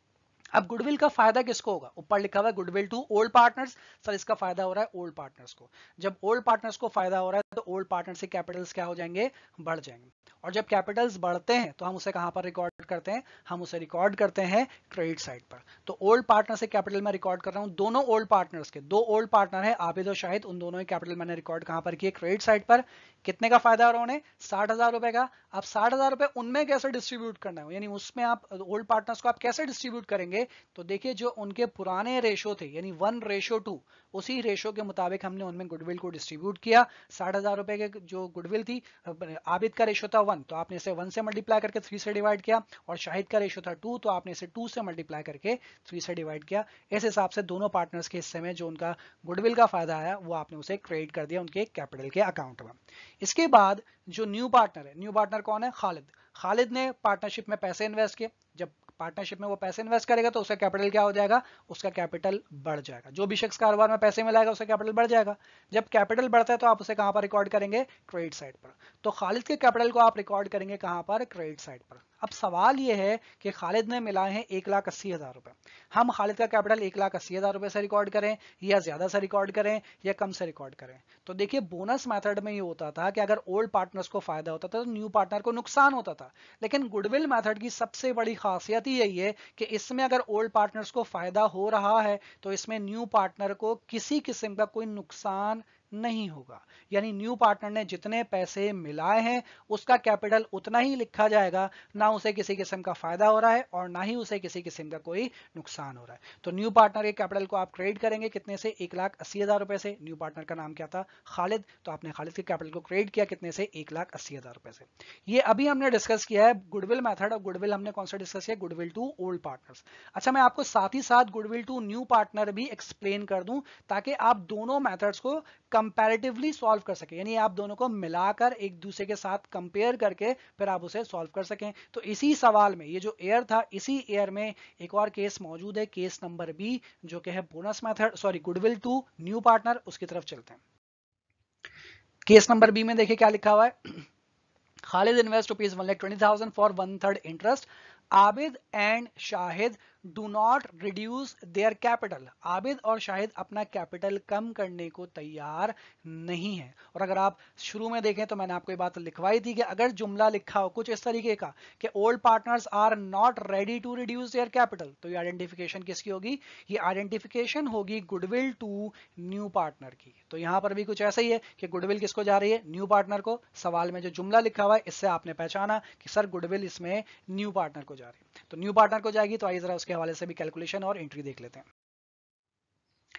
अब गुडविल का फायदा किसको होगा, ऊपर लिखा हुआ है goodwill to old partners. Sir इसका फायदा हो रहा है ओल्ड पार्टनर्स को। जब ओल्ड पार्टनर्स को फायदा हो रहा है तो ओल्ड पार्टनर्स के कैपिटल्स क्या हो जाएंगे, बढ़ जाएंगे। और जब कैपिटल्स बढ़ते हैं तो हम उसे कहां पर रिकॉर्ड करते हैं, हम उसे रिकॉर्ड करते हैं क्रेडिट साइड पर। तो ओल्ड पार्टनर से कैपिटल में रिकॉर्ड कर रहा हूं, दोनों ओल्ड पार्टनर्स के, दो ओल्ड पार्टनर है आबिद और शाहिद, उन दोनों के कैपिटल मैंने रिकॉर्ड कहां पर किए, क्रेडिट साइड पर। कितने का फायदा हो रहा है उन्हें, 60,000 रुपए का। अब 60,000 रुपए उनमें कैसे डिस्ट्रीब्यूट करना है, यानी उसमें आप ओल्ड पार्टनर्स को आप कैसे डिस्ट्रीब्यूट करेंगे। तो देखिए जो उनके पुराने रेशो थे यानी 1:2, उसी रेशो के मुताबिक हमने उनमें गुडविल को डिस्ट्रीब्यूट किया। 60,000 रुपए के जो गुडविल थी, आबिद का रेशो था 1, तो आपने इसे 1 से मल्टीप्लाई करके 3 से डिवाइड किया। और शाहिद का रेशो था 2, तो आपने इसे 2 से मल्टीप्लाई करके 3 से डिवाइड किया। इस हिसाब से दोनों पार्टनर्स के हिस्से में जो उनका गुडविल का फायदा आया वो आपने उसे क्रेडिट कर दिया उनके कैपिटल के अकाउंट में। इसके बाद जो न्यू पार्टनर है, न्यू पार्टनर कौन है, खालिद। खालिद ने पार्टनरशिप में पैसे इन्वेस्ट किए। जब पार्टनरशिप में वो पैसे इन्वेस्ट करेगा तो उसका कैपिटल क्या हो जाएगा, उसका कैपिटल बढ़ जाएगा। जो भी शख्स कारोबार में पैसे मिलाएगा उसका कैपिटल बढ़ जाएगा। जब कैपिटल बढ़ता है तो आप उसे कहां पर रिकॉर्ड करेंगे, क्रेडिट साइड पर। तो खालिद के कैपिटल को आप रिकॉर्ड करेंगे कहां पर, क्रेडिट साइड पर। अब सवाल यह है कि खालिद ने मिलाए हैं 1,80,000 रुपए। हम खालिद का कैपिटल 1,80,000 रुपए से रिकॉर्ड करें या ज्यादा से रिकॉर्ड करें या कम से रिकॉर्ड करें। तो देखिए बोनस मेथड में ये होता था कि अगर ओल्ड पार्टनर्स को फायदा होता था तो न्यू पार्टनर को नुकसान होता था। लेकिन गुडविल मेथड की सबसे बड़ी खासियत ही यही है कि इसमें अगर ओल्ड पार्टनर्स को फायदा हो रहा है तो इसमें न्यू पार्टनर को किसी किस्म का कोई नुकसान नहीं होगा। यानी न्यू पार्टनर ने जितने पैसे मिलाए हैं उसका कैपिटल उतना ही लिखा जाएगा, ना उसे किसी किस्म का फायदा हो रहा है और ना ही उसे किसी किस्म का कोई नुकसान हो रहा है। तो न्यू पार्टनर के कैपिटल को आप क्रेडिट करेंगे कितने से, 1,80,000 रुपए से। न्यू पार्टनर का नाम क्या था, खालिद। तो आपने खालिद के कैपिटल को क्रेडिट किया कितने से, 1,80,000 रुपए से। ये अभी हमने डिस्कस किया है गुडविल मेथड। और गुडविल हमने कौन सा डिस्कस किया, गुडविल टू ओल्ड पार्टनर्स। अच्छा मैं आपको साथ ही साथ गुडविल टू न्यू पार्टनर भी एक्सप्लेन कर दूं ताकि आप दोनों मेथड्स को कंपैरेटिवली सॉल्व कर सकें, यानी आप दोनों को मिलाकर एक दूसरे के साथ कंपेयर करके फिर आप उसे सॉल्व कर सकें। तो इसी सवाल में ये जो एयर था, इसी एयर में एक और केस मौजूद है, केस नंबर बी, जो कि है bonus method, sorry goodwill to new partner. उसकी तरफ चलते हैं। केस नंबर बी में देखिए क्या लिखा हुआ है, Khalid invest ₹1,20,000 for 1/3 interest. Abid and Shahid do not reduce their capital. Abid और शाहिद अपना कैपिटल कम करने को तैयार नहीं है। और अगर आप शुरू में देखें तो मैंने आपको ये बात लिखवाई थी कि अगर जुमला लिखा हो कुछ इस तरीके का कि old partners are not ready to reduce their capital, तो ये आइडेंटिफिकेशन किसकी होगी, ये आइडेंटिफिकेशन होगी गुडविल टू न्यू पार्टनर की। तो यहां पर भी कुछ ऐसा ही है कि गुडविल किसको जा रही है, न्यू पार्टनर को। सवाल में जो जुमला लिखा हुआ है इससे आपने पहचाना कि सर गुडविल इसमें न्यू पार्टनर को जा रही है। तो न्यू पार्टनर को जाएगी, तो आइए जरा उसके हवाले से भी कैलकुलेशन और एंट्री देख लेते हैं।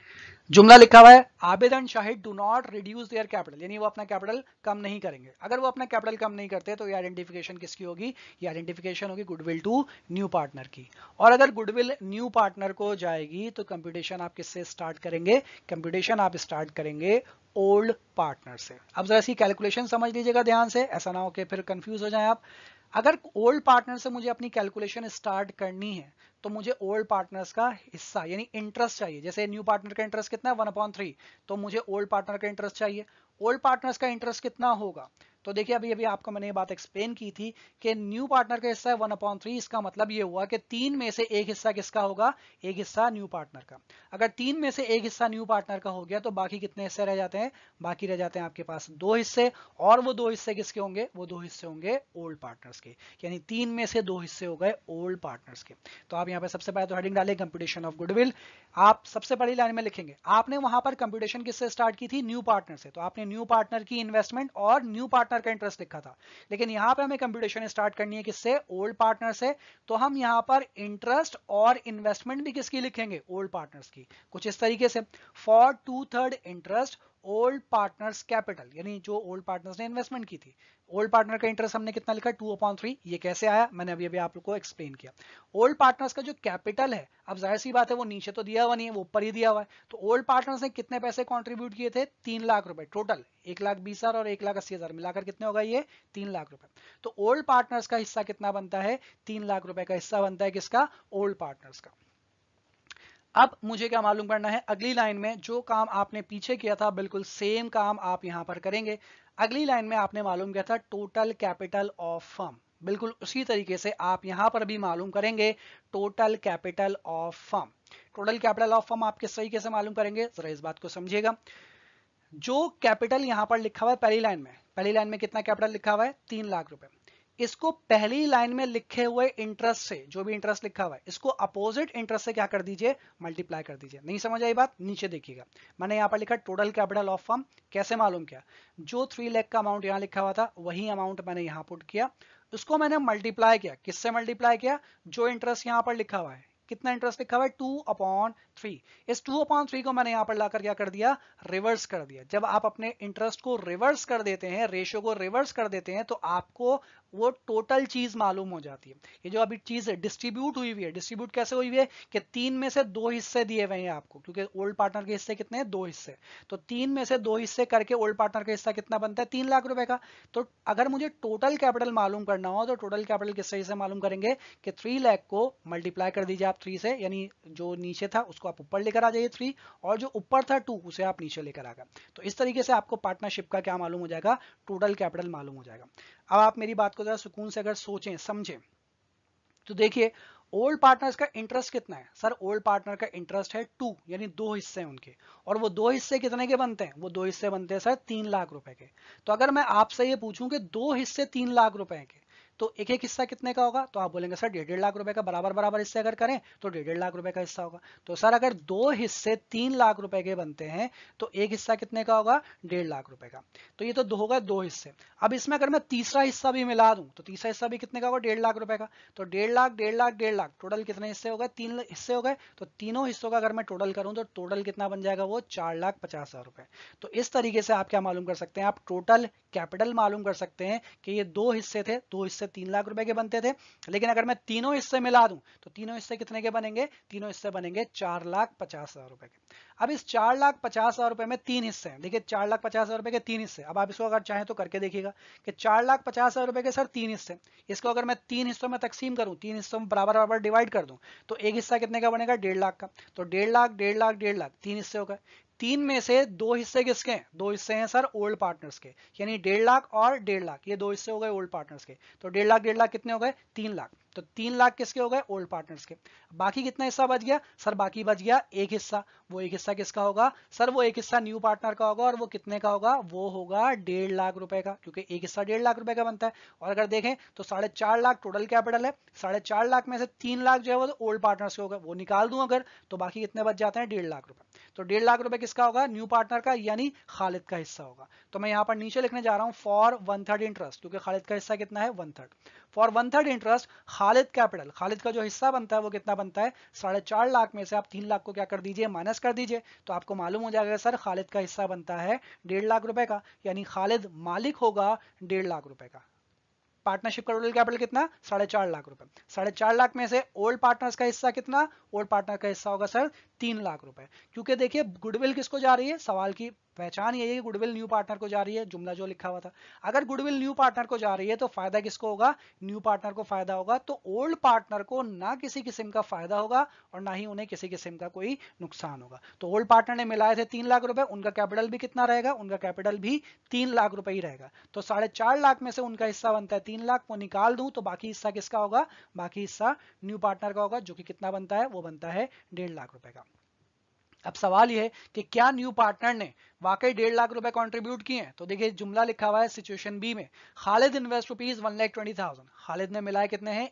जुमला लिखा हुआ है Abid and Shahid do not reduce their capital, यानी वो अपना कैपिटल कम नहीं करेंगे। अगर वो अपना कैपिटल कम नहीं करते तो ये आइडेंटिफिकेशन किसकी होगी, ये आइडेंटिफिकेशन होगी गुडविल टू न्यू पार्टनर की। और अगर गुडविल न्यू पार्टनर को जाएगी तो कंप्यूटेशन आप किससे स्टार्ट करेंगे, कंप्यूटेशन आप स्टार्ट करेंगे ओल्ड पार्टनर से। अब जरा सी कैलकुलेशन समझ लीजिएगा ध्यान से, ऐसा ना हो कि फिर कंफ्यूज हो जाए आप। अगर ओल्ड पार्टनर से मुझे अपनी कैलकुलेशन स्टार्ट करनी है तो मुझे ओल्ड पार्टनर्स का हिस्सा यानी इंटरेस्ट चाहिए। जैसे न्यू पार्टनर का इंटरेस्ट कितना है 1/3, तो मुझे ओल्ड पार्टनर का इंटरेस्ट चाहिए। ओल्ड पार्टनर्स का इंटरेस्ट कितना होगा, तो देखिए अभी अभी आपको मैंने ये बात एक्सप्लेन की थी कि न्यू पार्टनर का हिस्सा है 1/3। इसका मतलब ये हुआ कि 3 में से एक हिस्सा किसका होगा, एक हिस्सा न्यू पार्टनर का। अगर 3 में से एक हिस्सा न्यू पार्टनर का हो गया तो बाकी कितने हिस्से रह जाते हैं, बाकी रह जाते हैं आपके पास 2 हिस्से। और वो 2 हिस्से किसके होंगे, वो 2 हिस्से होंगे ओल्ड पार्टनर्स के, यानी 3 में से 2 हिस्से हो गए ओल्ड पार्टनर्स के। तो आप यहाँ पे सबसे पहले तो हेडिंग डालें कंप्यूटेशन ऑफ गुडविल। आप सबसे पहली लाइन में लिखेंगे, आपने वहां पर कंप्यूटेशन किससे स्टार्ट की थी, न्यू पार्टनर से, तो आपने न्यू पार्टनर की इन्वेस्टमेंट और न्यू पार्टनर का इंटरेस्ट लिखा था। लेकिन यहां पे हमें कंप्यूटेशन स्टार्ट करनी है किससे, ओल्ड पार्टनर से, तो हम यहां पर इंटरेस्ट और इन्वेस्टमेंट भी किसकी लिखेंगे, ओल्ड पार्टनर्स की। कुछ इस तरीके से, for 2/3 interest old partners capital, यानी जो ओल्ड पार्टनर्स ने इन्वेस्टमेंट की थी। ओल्ड पार्टनर का इंटरेस्ट हमने कितना लिखा, 2/3। ये कैसे आया, मैंने अभी अभी आप लोग को एक्सप्लेन किया। ओल्ड पार्टनर्स का जो कैपिटल है, अब जाहिर सी बात है वो नीचे तो दिया हुआ नहीं है, वो ऊपर ही दिया हुआ है। तो ओल्ड पार्टनर्स ने कितने पैसे कंट्रीब्यूट किए थे, 3 लाख रुपए टोटल, 1,20,000 और 1,80,000 मिलाकर कितने होगा ये 3 लाख रुपए। तो ओल्ड पार्टनर्स का हिस्सा कितना बनता है, 3 लाख रुपए का हिस्सा बनता है किसका, ओल्ड पार्टनर्स का। अब मुझे क्या मालूम करना है, अगली लाइन में जो काम आपने पीछे किया था बिल्कुल सेम काम आप यहां पर करेंगे। अगली लाइन में आपने मालूम किया था टोटल कैपिटल ऑफ फर्म, बिल्कुल उसी तरीके से आप यहां पर भी मालूम करेंगे total capital of firm. Total capital of firm आप किस तरीके से मालूम करेंगे, जरा इस बात को समझिएगा। जो कैपिटल यहां पर लिखा हुआ है पहली लाइन में, पहली लाइन में कितना कैपिटल लिखा हुआ है, 3 लाख रुपए। इसको पहली लाइन में लिखे हुए इंटरेस्ट से, जो भी इंटरेस्ट लिखा हुआ है, इसको अपोजिट इंटरेस्ट से क्या कर दीजिए, मल्टीप्लाई कर दीजिए। नहीं समझ आई बात, नीचे देखिएगा, मैंने यहां पर लिखा टोटल कैपिटल ऑफ फर्म। कैसे मालूम किया, जो 3 लाख का अमाउंट यहां लिखा हुआ था वही अमाउंट मैंने यहां पुट किया, उसको मैंने मल्टीप्लाई किया, किससे मल्टीप्लाई किया, जो इंटरेस्ट यहां पर लिखा हुआ है। कितना इंटरेस्ट लिखा हुआ है, 2/3। इस 2/3 को मैंने यहां पर लाकर क्या कर दिया, रिवर्स कर दिया। जब आप अपने इंटरेस्ट को रिवर्स कर देते हैं, रेशियो को रिवर्स कर देते हैं, तो आपको वो टोटल चीज मालूम हो जाती है। ये जो अभी चीज डिस्ट्रीब्यूट हुई है, डिस्ट्रीब्यूट कैसे हुई है कि 3 में से 2 हिस्से दिए हुए हैं आपको, क्योंकि ओल्ड पार्टनर के हिस्से कितने हैं, 2 हिस्से। तो 3 में से 2 हिस्से करके ओल्ड पार्टनर का हिस्सा कितना बनता है, 3 लाख रुपए का। तो अगर मुझे टोटल कैपिटल मालूम करना हो तो टोटल कैपिटल किस तरीके से मालूम करेंगे कि 3 लाख को मल्टीप्लाई कर दीजिए आप 3 से, यानी जो नीचे था उसको आप ऊपर लेकर आ जाइए 3, और जो ऊपर था 2 उसे आप नीचे लेकर आ गए। तो इस तरीके से आपको पार्टनरशिप का क्या मालूम हो जाएगा, टोटल कैपिटल मालूम हो जाएगा। अब आप मेरी बात को जरा सुकून से अगर सोचें समझें तो देखिए, ओल्ड पार्टनर्स का इंटरेस्ट कितना है, सर ओल्ड पार्टनर का इंटरेस्ट है 2, यानी 2 हिस्से हैं उनके, और वो 2 हिस्से कितने के बनते हैं, वो 2 हिस्से बनते हैं सर 3 लाख रुपए के। तो अगर मैं आपसे ये पूछूं कि 2 हिस्से 3 लाख रुपए के, तो एक एक हिस्सा कितने का होगा, तो आप बोलेंगे सर 1.5 लाख रुपए का, बराबर बराबर हिस्से अगर करें तो 1.5 लाख रुपए का हिस्सा होगा। तो सर अगर 2 हिस्से 3 लाख रुपए के बनते हैं तो एक हिस्सा कितने का होगा, 1.5 लाख रुपए का। तो ये तो होगा 2 हिस्से। अब इसमें अगर मैं तीसरा हिस्सा भी मिला दूं तो तीसरा हिस्सा भी कितने का होगा, 1.5 लाख रुपए का। तो 1.5 लाख 1.5 लाख 1.5 लाख टोटल कितने हिस्से हो गए, 3 हिस्से हो गए। तो तीनों हिस्सों का अगर मैं टोटल करूं तो टोटल कितना बन जाएगा, वो 4,50,000 रुपए। तो इस तरीके से आप क्या मालूम कर सकते हैं, आप टोटल कैपिटल मालूम कर सकते हैं कि ये 2 हिस्से थे, 2 हिस्से 3 लाख रुपए के बनते थे। लेकिन अगर मैं तीनों हिस्से मिला दूं तो तीनों हिस्से कितने के बनेंगे, तीनों हिस्से बनेंगे 4,50,000 रुपए के। अब इस 4,50,000 रुपए में 3 हिस्से हैं, देखिए 4,50,000 रुपए के 3 हिस्से। अब आप इसको अगर चाहें तो करके देखिएगा कि 4,50,000 रुपए के सर 3 हिस्से, इसको अगर मैं 3 हिस्सों में तकसीम करूं, 3 हिस्सों में बराबर बराबर डिवाइड कर दूं, तो एक हिस्सा कितने का बनेगा, 1.5 लाख का। तो 1.5 लाख 1.5 लाख 1.5 लाख 3 हिस्से हो गए। 3 में से 2 हिस्से किसके हैं, 2 हिस्से हैं सर ओल्ड पार्टनर्स के, यानी 1.5 लाख और 1.5 लाख, ये 2 हिस्से हो गए ओल्ड पार्टनर्स के। तो 1.5 लाख कितने हो गए, 3 लाख। तो 3 लाख किसके हो गए, ओल्ड पार्टनर्स के। बाकी कितना हिस्सा बच गया, सर बाकी बच गया एक हिस्सा। वो एक हिस्सा किसका होगा, सर वो एक हिस्सा न्यू पार्टनर का होगा, और वो कितने का होगा, वो होगा 1.5 लाख रुपए का, क्योंकि एक हिस्सा 1.5 लाख रुपए का बनता है। और अगर देखें तो 4.5 लाख टोटल कैपिटल है, 4.5 लाख में से 3 लाख जो है वो ओल्ड पार्टनर्स के होगा, वो निकाल दूं अगर, तो बाकी कितने बच जाते हैं, 1.5 लाख रुपए। तो 1.5 लाख रुपए किसका होगा? न्यू पार्टनर का, यानी खालिद का हिस्सा होगा। तो मैं यहाँ पर नीचे लिखने जा रहा हूँ फॉर 1/3 इंटरेस्ट, क्योंकि खालिद का हिस्सा कितना है? 1/3। For 1/3 interest Khalid capital, Khalid का जो हिस्सा बनता है वो कितना बनता है? 4.5 लाख में से आप 3 लाख को क्या कर दीजिए? माइनस कर दीजिए। तो आपको मालूम हो जाएगा सर खालिद का हिस्सा बनता है 1.5 लाख रुपए का, यानी खालिद मालिक होगा 1.5 लाख रुपए का। पार्टनरशिप का टोटल कैपिटल कितना? 4.5 लाख रुपए। 4.5 लाख में से ओल्ड पार्टनर्स का हिस्सा कितना? ओल्ड पार्टनर का हिस्सा होगा सर 3 लाख रुपए। क्योंकि देखिए गुडविल किसको जा रही है? सवाल की पहचान यही है, गुडविल न्यू पार्टनर को जा रही है, जुमला जो लिखा हुआ था। अगर गुडविल न्यू पार्टनर को जा रही है तो फायदा किसको होगा? न्यू पार्टनर को फायदा होगा। तो ओल्ड पार्टनर को ना किसी किस्म का फायदा होगा और ना ही उन्हें किसी किस्म का कोई नुकसान होगा। तो ओल्ड पार्टनर ने मिलाए थे 3 लाख रुपए, उनका कैपिटल भी कितना रहेगा? उनका कैपिटल भी 3 लाख रुपए ही रहेगा। तो 4.5 लाख में से उनका हिस्सा बनता है 3 लाख, वो निकाल दूं तो बाकी हिस्सा किसका होगा? बाकी हिस्सा न्यू पार्टनर का होगा, जो कि कितना बनता है? वो बनता है 1.5 लाख रुपए का। अब सवाल यह है कि क्या न्यू पार्टनर ने वाकई 1.5 लाख रुपए कंट्रीब्यूट किए हैं? तो देखिए जुमला लिखा हुआ है सिचुएशन बी में, खालिद इन्वेस्ट रुपीज 1,20,000। खालिद ने मिलाए कितने हैं?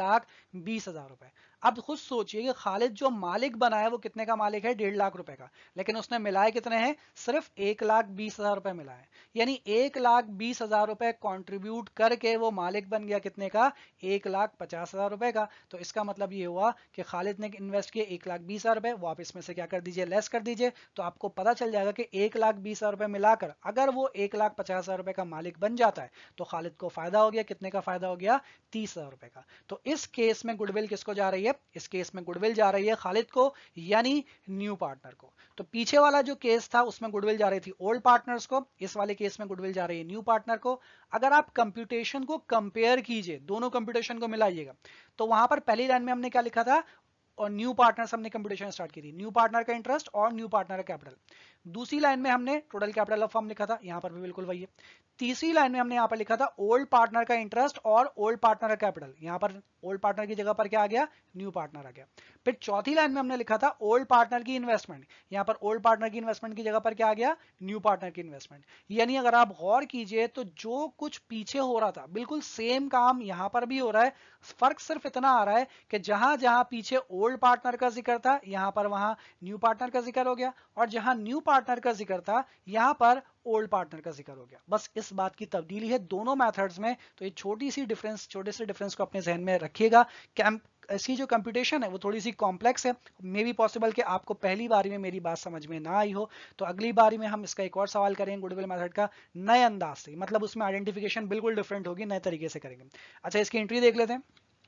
1,20,000 रुपए। अब खुद सोचिए कि खालिद जो मालिक बना है वो कितने का मालिक है? 1.5 लाख रुपए का, लेकिन उसने मिलाए कितने हैं? सिर्फ 1,20,000 रुपए मिलाए, यानी 1,20,000 रुपए कॉन्ट्रीब्यूट करके वो मालिक बन गया कितने का? 1,50,000 रुपए का। तो इसका मतलब ये हुआ कि खालिद ने इन्वेस्ट किए 1,20,000 रुपए, वो आप इसमें से क्या कर दीजिए? लेस कर दीजिए। तो आपको पता चल जाएगा कि 1,20,000 रुपए मिलाकर अगर वो 1,50,000 रुपए का मालिक बन जाता है तो खालिद को फायदा हो गया। कितने का फायदा हो गया? 30,000 रुपए का। तो इस केस में गुडविल किसको जा रही है? इस केस में गुडविल जा रही है खालिद को, यानी न्यू पार्टनर को। तो पीछे वाला जो केस था उसमें गुडविल जा रही थी ओल्ड पार्टनर्स को, इस वाले केस में गुडविल जा रही है न्यू पार्टनर को। अगर आप कंप्यूटेशन को कंपेयर कीजिए, दोनों कंप्यूटेशन को मिलाइएगा, तो वहां पर पहली लाइन में हमने क्या लिखा था? और न्यू पार्टनर हमने कंप्यूटेशन स्टार्ट की थी, न्यू पार्टनर का इंटरेस्ट और न्यू पार्टनर का कैपिटल। दूसरी लाइन में हमने टोटल कैपिटल ऑफ फर्म लिखा था, यहां पर भी बिल्कुल वही है। तीसरी लाइन में हमने यहां पर लिखा था ओल्ड पार्टनर का इंटरेस्ट और ओल्ड पार्टनर का कैपिटल, यहां पर ओल्ड पार्टनर की जगह पर क्या आ गया? न्यू पार्टनर आ गया। फिर चौथी लाइन में हमने लिखा था ओल्ड पार्टनर की इन्वेस्टमेंट, यहां पर ओल्ड पार्टनर की इन्वेस्टमेंट की जगह पर क्या आ गया? न्यू पार्टनर की इन्वेस्टमेंट। यानी अगर आप गौर कीजिए तो जो कुछ पीछे हो रहा था बिल्कुल सेम काम यहां पर भी हो रहा है। फर्क सिर्फ इतना आ रहा है कि जहां जहां पीछे ओल्ड पार्टनर का जिक्र था यहां पर वहां न्यू पार्टनर का जिक्र हो गया, और जहां न्यू पार्टनर का जिक्र था यहां पर ओल्ड पार्टनर का जिक्र हो गया। बस इस बात की तब्दीली है दोनों मेथड्स में। तो ये छोटे से डिफरेंस को अपने जहन में रखिएगा। इसकी जो कंप्यूटेशन है वो थोड़ी सी कॉम्प्लेक्स है, मे बी पॉसिबल कि आपको पहली बारी में मेरी बात समझ में ना आई हो, तो अगली बारी में हम इसका एक और सवाल करेंगे गुडविल मेथड का नए अंदाज से, मतलब उसमें आइडेंटिफिकेशन बिल्कुल डिफरेंट होगी, नए तरीके से करेंगे। अच्छा, इसकी एंट्री देख लेते हैं।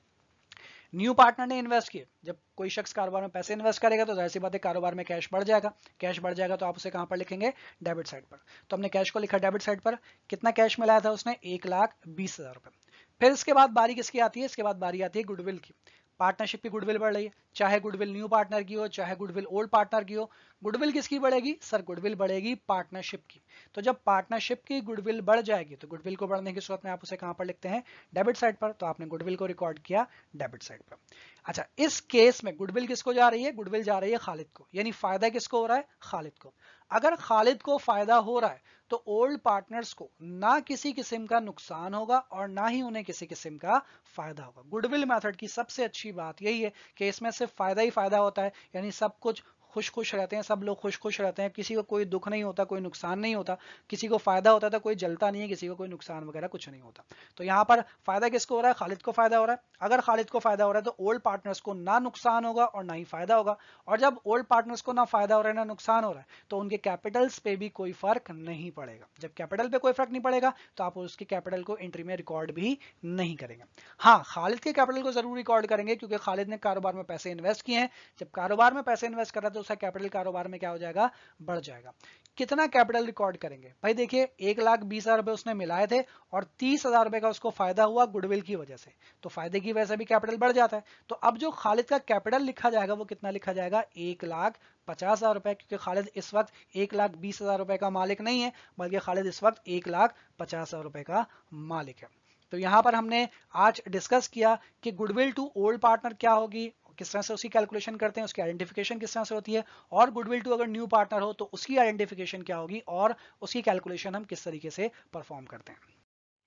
न्यू पार्टनर ने इन्वेस्ट किए, जब कोई शख्स कारोबार में पैसे इन्वेस्ट करेगा तो जाहिर सी बात है कारोबार में कैश बढ़ जाएगा। कैश बढ़ जाएगा तो आप उसे कहां पर लिखेंगे? डेबिट साइड पर। तो हमने कैश को लिखा डेबिट साइड पर। कितना कैश मिलाया था उसने? 1,20,000 रुपए। फिर इसके बाद बारी किसकी आती है? इसके बाद बारी आती है गुडविल की। पार्टनरशिप की गुडविल बढ़ रही है, चाहे गुडविल न्यू पार्टनर की हो चाहे गुडविल ओल्ड पार्टनर की हो। गुडविल किसकी बढ़ेगी? सर गुडविल बढ़ेगी पार्टनरशिप की। तो जब पार्टनरशिप की गुडविल बढ़ जाएगी तो गुडविल को बढ़ने की सूरत में आप उसे कहां पर लिखते हैं? डेबिट साइड पर। तो आपने गुडविल को रिकॉर्ड किया डेबिट साइड पर। अच्छा, इस केस में गुडविल किसको जा रही है? गुडविल जा रही है खालिद को, यानी फायदा किसको हो रहा है? खालिद को। अगर खालिद को फायदा हो रहा है तो ओल्ड पार्टनर्स को ना किसी किस्म का नुकसान होगा और ना ही उन्हें किसी किस्म का फायदा होगा। गुडविल मेथड की सबसे अच्छी बात यही है कि इसमें सिर्फ फायदा ही फायदा होता है, यानी सब कुछ खुश खुश रहते हैं, सब लोग खुश खुश रहते हैं, किसी को कोई दुख नहीं होता, कोई नुकसान नहीं होता, किसी को फायदा होता था, कोई जलता नहीं है, किसी को कोई नुकसान वगैरह कुछ नहीं होता। तो यहाँ पर फायदा किसको हो रहा है? खालिद को फायदा हो रहा है। अगर खालिद को फायदा हो रहा है तो ओल्ड पार्टनर्स को ना नुकसान होगा और ना ही फायदा होगा, और जब ओल्ड पार्टनर्स को ना फायदा हो रहा है ना नुकसान हो रहा है तो उनके कैपिटल्स पे भी कोई फर्क नहीं पड़ेगा। जब कैपिटल पे कोई फर्क नहीं पड़ेगा तो आप उसके कैपिटल को एंट्री में रिकॉर्ड भी नहीं करेंगे। हाँ, खालिद के कैपिटल को जरूर रिकॉर्ड करेंगे क्योंकि खालिद ने कारोबार में पैसे इन्वेस्ट किए हैं। जब कारोबार में पैसे इन्वेस्ट कर रहा है तो उसका कैपिटल कारोबार में क्या हो जाएगा? बढ़ जाएगा। कितना कैपिटल रिकॉर्ड करेंगे? भाई देखिए 1,20,000 रुपए उसने मिलाए थे और 30,000 रुपए का उसको फायदा हुआ गुडविल की वजह से, तो फायदे की वजह से भी कैपिटल बढ़ जाता है। तो अब जो खालिद का कैपिटल लिखा जाएगा वो कितना लिखा जाएगा? 1,50,000 रुपए, क्योंकि खालिद इस वक्त 1,20,000 रुपए का मालिक नहीं है, बल्कि खालिद इस वक्त 1,50,000 रुपए का मालिक है। तो यहां पर हमने आज डिस्कस किया कि गुडविल टू ओल्ड पार्टनर क्या होगी, किस तरह से उसकी कैलकुलेशन करते हैं, उसकी आइडेंटिफिकेशन किस तरह से होती है, और गुडविल टू अगर न्यू पार्टनर हो तो उसकी आइडेंटिफिकेशन क्या होगी और उसकी कैलकुलेशन हम किस तरीके से परफॉर्म करते हैं।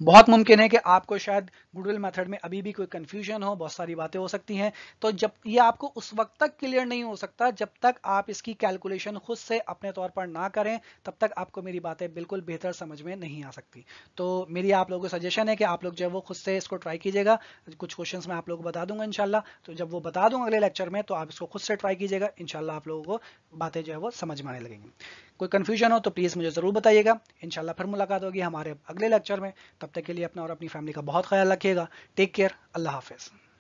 बहुत मुमकिन है कि आपको शायद गुडविल मेथड में अभी भी कोई कंफ्यूजन हो, बहुत सारी बातें हो सकती हैं। तो जब ये आपको उस वक्त तक क्लियर नहीं हो सकता जब तक आप इसकी कैलकुलेशन खुद से अपने तौर पर ना करें, तब तक आपको मेरी बातें बिल्कुल बेहतर समझ में नहीं आ सकती। तो मेरी आप लोगों को सजेशन है कि आप लोग जो है वो खुद से इसको ट्राई कीजिएगा। कुछ क्वेश्चंस मैं आप लोगों को बता दूंगा इंशाल्लाह, तो जब वो बता दूंगा अगले लेक्चर में तो आप इसको खुद से ट्राई कीजिएगा, इंशाल्लाह आप लोगों को बातें जो है वो समझ में आने लगेंगी। कोई कंफ्यूजन हो तो प्लीज़ मुझे ज़रूर बताइएगा। इंशाल्लाह फिर मुलाकात होगी हमारे अगले लेक्चर में। तब तक के लिए अपना और अपनी फैमिली का बहुत ख्याल रखिएगा। टेक केयर, अल्लाह हाफिज़।